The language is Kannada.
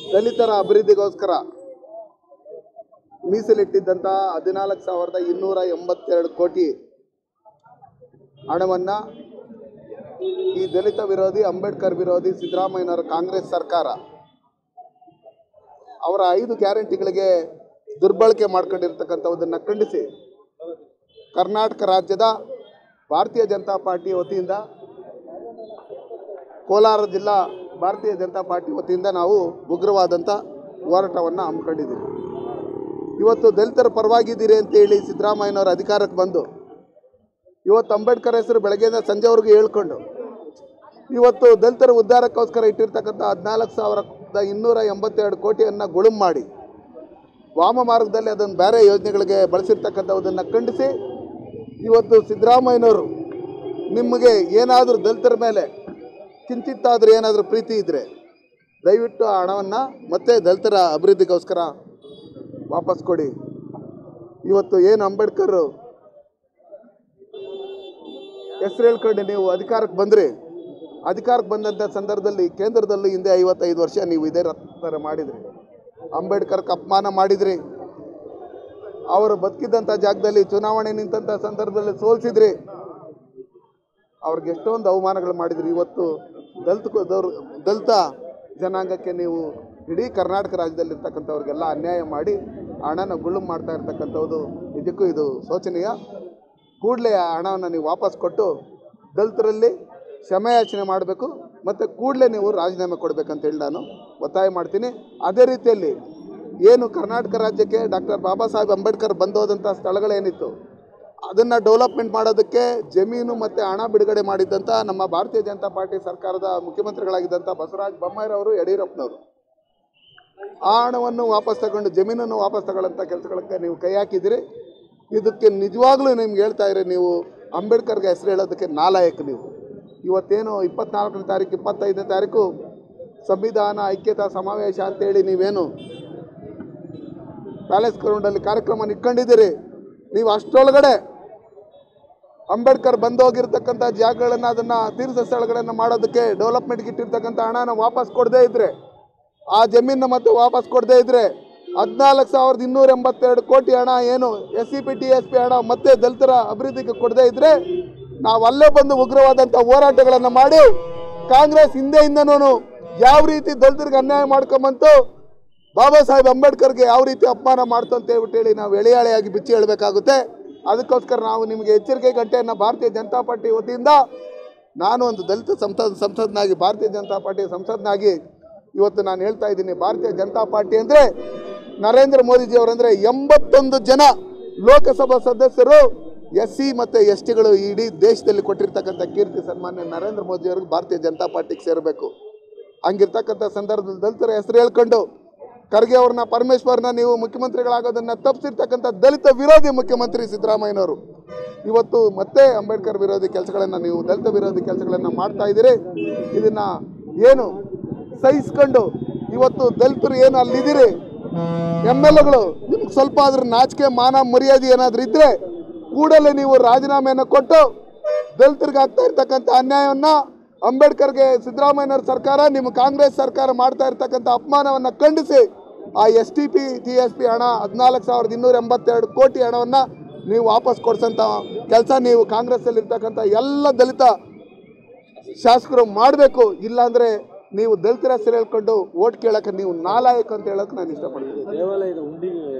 ದಲಿತರ ಅಭಿವೃದ್ಧಿಗೋಸ್ಕರ ಮೀಸಲಿಟ್ಟಿದ್ದಂಥ 14,282 ಕೋಟಿ ಹಣವನ್ನು ಈ ದಲಿತ ವಿರೋಧಿ ಅಂಬೇಡ್ಕರ್ ವಿರೋಧಿ ಸಿದ್ದರಾಮಯ್ಯನವರ ಕಾಂಗ್ರೆಸ್ ಸರ್ಕಾರ ಅವರ 5 ಗ್ಯಾರಂಟಿಗಳಿಗೆ ದುರ್ಬಳಕೆ ಮಾಡ್ಕೊಂಡಿರ್ತಕ್ಕಂಥದ್ದನ್ನು ಖಂಡಿಸಿ ಕರ್ನಾಟಕ ರಾಜ್ಯದ ಭಾರತೀಯ ಜನತಾ ಪಾರ್ಟಿ ವತಿಯಿಂದ ಕೋಲಾರ ಜಿಲ್ಲಾ ಭಾರತೀಯ ಜನತಾ ಪಾರ್ಟಿ ವತಿಯಿಂದ ನಾವು ಉಗ್ರವಾದಂಥ ಹೋರಾಟವನ್ನು ಹಮ್ಮಿಕೊಂಡಿದ್ದೀವಿ. ಇವತ್ತು ದಲಿತರ ಪರವಾಗಿದ್ದೀರಿ ಅಂತೇಳಿ ಸಿದ್ದರಾಮಯ್ಯನವರ ಅಧಿಕಾರಕ್ಕೆ ಬಂದು ಇವತ್ತು ಅಂಬೇಡ್ಕರ್ ಹೆಸರು ಬೆಳಗ್ಗೆಯಿಂದ ಸಂಜೆವರೆಗೂ ಹೇಳ್ಕೊಂಡು ಇವತ್ತು ದಲಿತರ ಉದ್ಧಾರಕ್ಕೋಸ್ಕರ ಇಟ್ಟಿರ್ತಕ್ಕಂಥ 14,282 ಕೋಟಿಯನ್ನು ಗುಳುಂ ಮಾಡಿ ವಾಮ ಮಾರ್ಗದಲ್ಲಿ ಅದನ್ನು ಬೇರೆ ಯೋಜನೆಗಳಿಗೆ ಬಳಸಿರ್ತಕ್ಕಂಥದ್ದನ್ನು ಖಂಡಿಸಿ ಇವತ್ತು ಸಿದ್ದರಾಮಯ್ಯನವರು ನಿಮಗೆ ಏನಾದರೂ ದಲಿತರ ಮೇಲೆ ಕಿಂಚಿತ್ತಾದರೂ ಏನಾದರೂ ಪ್ರೀತಿ ಇದ್ದರೆ ದಯವಿಟ್ಟು ಆ ಹಣವನ್ನು ಮತ್ತೆ ದಲಿತರ ಅಭಿವೃದ್ಧಿಗೋಸ್ಕರ ವಾಪಸ್ ಕೊಡಿ. ಇವತ್ತು ಏನು ಅಂಬೇಡ್ಕರ್ ಹೆಸರು ಹೇಳ್ಕೊಂಡು ನೀವು ಅಧಿಕಾರಕ್ಕೆ ಬಂದ್ರಿ, ಅಧಿಕಾರಕ್ಕೆ ಬಂದಂಥ ಸಂದರ್ಭದಲ್ಲಿ ಕೇಂದ್ರದಲ್ಲಿ ಹಿಂದೆ 55 ವರ್ಷ ನೀವು ಇದೇ ಥರ ಮಾಡಿದ್ರಿ. ಅಂಬೇಡ್ಕರ್ಗೆ ಅಪಮಾನ ಮಾಡಿದ್ರಿ, ಅವರು ಬದುಕಿದ್ದಂಥ ಜಾಗದಲ್ಲಿ ಚುನಾವಣೆ ನಿಂತಂಥ ಸಂದರ್ಭದಲ್ಲಿ ಸೋಲಿಸಿದ್ರಿ, ಅವ್ರಿಗೆ ಎಷ್ಟೊಂದು ಅವಮಾನಗಳು ಮಾಡಿದ್ರಿ. ಇವತ್ತು ದಲಿತ ಜನಾಂಗಕ್ಕೆ ನೀವು ಇಡೀ ಕರ್ನಾಟಕ ರಾಜ್ಯದಲ್ಲಿರ್ತಕ್ಕಂಥವ್ರಿಗೆಲ್ಲ ಅನ್ಯಾಯ ಮಾಡಿ ಹಣನ ಗುಳುಂ ಮಾಡ್ತಾ ಇರ್ತಕ್ಕಂಥದ್ದು ನಿಜಕ್ಕೂ ಇದು ಶೋಚನೀಯ. ಕೂಡಲೇ ಆ ಹಣವನ್ನು ನೀವು ವಾಪಸ್ ಕೊಟ್ಟು ದಲಿತರಲ್ಲಿ ಕ್ಷಮೆಯಾಚನೆ ಮಾಡಬೇಕು ಮತ್ತು ಕೂಡಲೇ ನೀವು ರಾಜೀನಾಮೆ ಕೊಡಬೇಕಂತೇಳಿ ನಾನು ಒತ್ತಾಯ ಮಾಡ್ತೀನಿ. ಅದೇ ರೀತಿಯಲ್ಲಿ ಏನು ಕರ್ನಾಟಕ ರಾಜ್ಯಕ್ಕೆ ಡಾಕ್ಟರ್ ಬಾಬಾ ಸಾಹೇಬ್ ಅಂಬೇಡ್ಕರ್ ಬಂದೋದಂಥ ಸ್ಥಳಗಳೇನಿತ್ತು ಅದನ್ನು ಡೆವಲಪ್ಮೆಂಟ್ ಮಾಡೋದಕ್ಕೆ ಜಮೀನು ಮತ್ತು ಹಣ ಬಿಡುಗಡೆ ಮಾಡಿದ್ದಂಥ ನಮ್ಮ ಭಾರತೀಯ ಜನತಾ ಪಾರ್ಟಿ ಸರ್ಕಾರದ ಮುಖ್ಯಮಂತ್ರಿಗಳಾಗಿದ್ದಂಥ ಬಸವರಾಜ ಬೊಮ್ಮಾಯಿರವರು, ಯಡಿಯೂರಪ್ಪನವರು ಆ ಹಣವನ್ನು ವಾಪಸ್ ತಗೊಂಡು ಜಮೀನನ್ನು ವಾಪಸ್ ತಗೊಳ್ಳೋಂಥ ಕೆಲಸಗಳಿಗೆ ನೀವು ಕೈ ಹಾಕಿದ್ದೀರಿ. ಇದಕ್ಕೆ ನಿಜವಾಗ್ಲೂ ನಿಮ್ಗೆ ಹೇಳ್ತಾ ಇರಿ, ನೀವು ಅಂಬೇಡ್ಕರ್ಗೆ ಹೆಸರು ಹೇಳೋದಕ್ಕೆ ನಾಲಾಯಕ. ನೀವು ಇವತ್ತೇನು 24ನೇ ತಾರೀಕು 25ನೇ ತಾರೀಕು ಸಂವಿಧಾನ ಐಕ್ಯತಾ ಸಮಾವೇಶ ಅಂತೇಳಿ ನೀವೇನು ಪ್ಯಾಲೇಸ್ ಗ್ರೌಂಡಲ್ಲಿ ಕಾರ್ಯಕ್ರಮ ಇಟ್ಕೊಂಡಿದ್ದೀರಿ, ನೀವು ಅಷ್ಟರೊಳಗಡೆ ಅಂಬೇಡ್ಕರ್ ಬಂದೋಗಿರ್ತಕ್ಕಂಥ ಜಾಗಗಳನ್ನು ಅದನ್ನು ತೀರ್ಥ ಸ್ಥಳಗಳನ್ನು ಮಾಡೋದಕ್ಕೆ ಡೆವಲಪ್ಮೆಂಟ್ಗೆ ಇಟ್ಟಿರ್ತಕ್ಕಂಥ ಹಣನ ವಾಪಸ್ ಕೊಡದೇ ಇದ್ದರೆ, ಆ ಜಮೀನನ್ನ ಮತ್ತೆ ವಾಪಸ್ ಕೊಡದೇ ಇದ್ದರೆ 14,282 ಕೋಟಿ ಹಣ ಏನು SCP TSP ಹಣ ಮತ್ತೆ ದಲಿತರ ಅಭಿವೃದ್ಧಿಗೆ ಕೊಡದೇ ಇದ್ದರೆ ನಾವು ಅಲ್ಲೇ ಬಂದು ಉಗ್ರವಾದಂಥ ಹೋರಾಟಗಳನ್ನು ಮಾಡಿ ಕಾಂಗ್ರೆಸ್ ಹಿಂದೆಯಿಂದನೂ ಯಾವ ರೀತಿ ದಲಿತರಿಗೆ ಅನ್ಯಾಯ ಮಾಡ್ಕೊಂಬಂತು, ಬಾಬಾ ಸಾಹೇಬ್ ಅಂಬೇಡ್ಕರ್ಗೆ ಯಾವ ರೀತಿ ಅಪಮಾನ ಮಾಡ್ತು ಅಂತ ಹೇಳ್ಬಿಟ್ಟು ನಾವು ಎಳೆಯಾಳೆಯಾಗಿ ಬಿಚ್ಚಿ ಹೇಳಬೇಕಾಗುತ್ತೆ. ಅದಕ್ಕೋಸ್ಕರ ನಾವು ನಿಮಗೆ ಎಚ್ಚರಿಕೆ ಗಂಟೆಯನ್ನು ಭಾರತೀಯ ಜನತಾ ಪಾರ್ಟಿ ವತಿಯಿಂದ ನಾನು ಒಂದು ದಲಿತ ಸಂಸದನಾಗಿ ಭಾರತೀಯ ಜನತಾ ಪಾರ್ಟಿಯ ಸಂಸದನಾಗಿ ಇವತ್ತು ನಾನು ಹೇಳ್ತಾ ಇದ್ದೀನಿ. ಭಾರತೀಯ ಜನತಾ ಪಾರ್ಟಿ ಅಂದರೆ ನರೇಂದ್ರ ಮೋದಿಜಿಯವರಂದರೆ 81 ಜನ ಲೋಕಸಭಾ ಸದಸ್ಯರು SC ಮತ್ತು STಗಳು ಇಡೀ ದೇಶದಲ್ಲಿ ಕೊಟ್ಟಿರ್ತಕ್ಕಂಥ ಕೀರ್ತಿ ಸನ್ಮಾನ್ಯ ನರೇಂದ್ರ ಮೋದಿಯವ್ರಿಗೆ ಭಾರತೀಯ ಜನತಾ ಪಾರ್ಟಿಗೆ ಸೇರಬೇಕು. ಹಂಗಿರ್ತಕ್ಕಂಥ ಸಂದರ್ಭದಲ್ಲಿ ದಲಿತರ ಹೆಸರು ಹೇಳ್ಕೊಂಡು ಖರ್ಗೆ ಅವ್ರನ್ನ, ಪರಮೇಶ್ವರ್ನ ನೀವು ಮುಖ್ಯಮಂತ್ರಿಗಳಾಗೋದನ್ನು ತಪ್ಪಿಸಿರ್ತಕ್ಕಂಥ ದಲಿತ ವಿರೋಧಿ ಮುಖ್ಯಮಂತ್ರಿ ಸಿದ್ದರಾಮಯ್ಯನವರು ಇವತ್ತು ಮತ್ತೆ ಅಂಬೇಡ್ಕರ್ ವಿರೋಧಿ ಕೆಲಸಗಳನ್ನು, ನೀವು ದಲಿತ ವಿರೋಧಿ ಕೆಲಸಗಳನ್ನು ಮಾಡ್ತಾ ಇದ್ದೀರಿ. ಇದನ್ನು ಏನು ಸಹಿಸ್ಕೊಂಡು ಇವತ್ತು ದಲಿತರು ಏನು ಅಲ್ಲಿದ್ದೀರಿ MLAಗಳು, ನಿಮ್ಗೆ ಸ್ವಲ್ಪ ಆದ್ರೂ ನಾಚಿಕೆ ಮಾನ ಮರ್ಯಾದೆ ಏನಾದರೂ ಇದ್ದರೆ ಕೂಡಲೇ ನೀವು ರಾಜೀನಾಮೆಯನ್ನು ಕೊಟ್ಟು ದಲಿತರಿಗೆ ಆಗ್ತಾ ಇರ್ತಕ್ಕಂಥ ಅನ್ಯಾಯವನ್ನು, ಅಂಬೇಡ್ಕರ್ಗೆ ಸಿದ್ದರಾಮಯ್ಯನವ್ರ ಸರ್ಕಾರ, ನಿಮ್ಮ ಕಾಂಗ್ರೆಸ್ ಸರ್ಕಾರ ಮಾಡ್ತಾ ಇರ್ತಕ್ಕಂಥ ಅಪಮಾನವನ್ನು ಖಂಡಿಸಿ ಆ STP TSP ಹಣ 14,282 ಕೋಟಿ ಹಣವನ್ನು ನೀವು ವಾಪಸ್ ಕೊಡ್ಸೋಂಥ ಕೆಲಸ ನೀವು ಕಾಂಗ್ರೆಸ್ಸಲ್ಲಿರ್ತಕ್ಕಂಥ ಎಲ್ಲ ದಲಿತ ಶಾಸಕರು ಮಾಡಬೇಕು. ಇಲ್ಲಾಂದರೆ ನೀವು ದಲಿತರ ಹೆಸರು ಹೇಳ್ಕೊಂಡು ಓಟ್ ಕೇಳೋಕ್ಕೆ ನೀವು ನಾಲಾಯಕ ಅಂತ ಹೇಳೋಕ್ಕೆ ನಾನು ಇಷ್ಟಪಡ್ತೀನಿ. ದೇವಾಲಯದ ಹುಂಡಿ